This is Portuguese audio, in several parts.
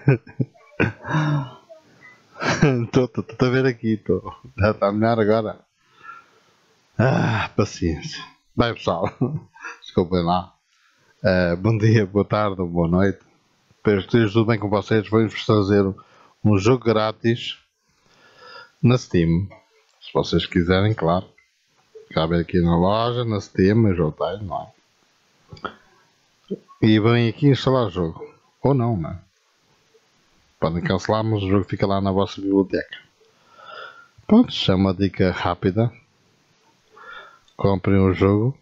Estou a ver aqui, estou. Já está melhor agora. Paciência. Bem, pessoal, desculpem lá. Bom dia, boa tarde ou boa noite. Espero que esteja tudo bem com vocês. Vou-vos trazer um jogo grátis na Steam. Se vocês quiserem, claro. Cabe aqui na loja, na Steam, eu já tenho, não é? E vêm aqui instalar o jogo. Ou não, não é? Podem cancelar, mas o jogo fica lá na vossa biblioteca. Pronto, é uma dica rápida. Comprem o jogo.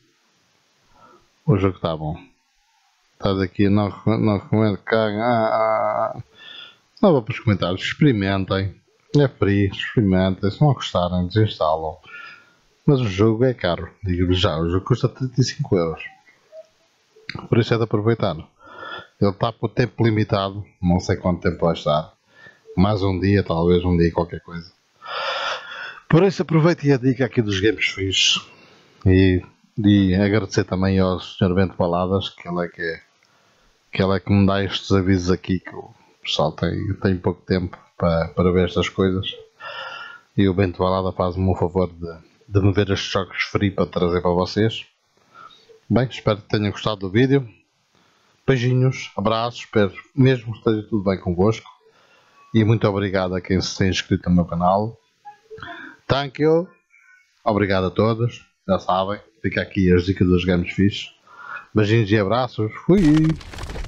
O jogo está bom. Estás aqui, não recomendo que não vou para os comentários. Experimentem. É free, experimentem. Se não gostarem, desinstalam. Mas o jogo é caro. Digo-vos já, o jogo custa 35 euros. Por isso é de aproveitar. Ele está por tempo limitado. Não sei quanto tempo vai estar. Mais um dia, talvez um dia qualquer coisa. Por isso aproveite a dica aqui dos Games Fixe. E agradecer também ao Sr. Bento Baladas, que ele é que me dá estes avisos aqui, que o pessoal tem pouco tempo para ver estas coisas. E o Bento Balada faz-me o favor de me ver estes jogos free para trazer para vocês. Bem, espero que tenham gostado do vídeo. Beijinhos, abraços, espero mesmo que esteja tudo bem convosco. E muito obrigado a quem se tem inscrito no meu canal. Thank you. Obrigado a todos. Já sabem, fica aqui as dicas dos games fixe. Beijinhos e abraços. Fui!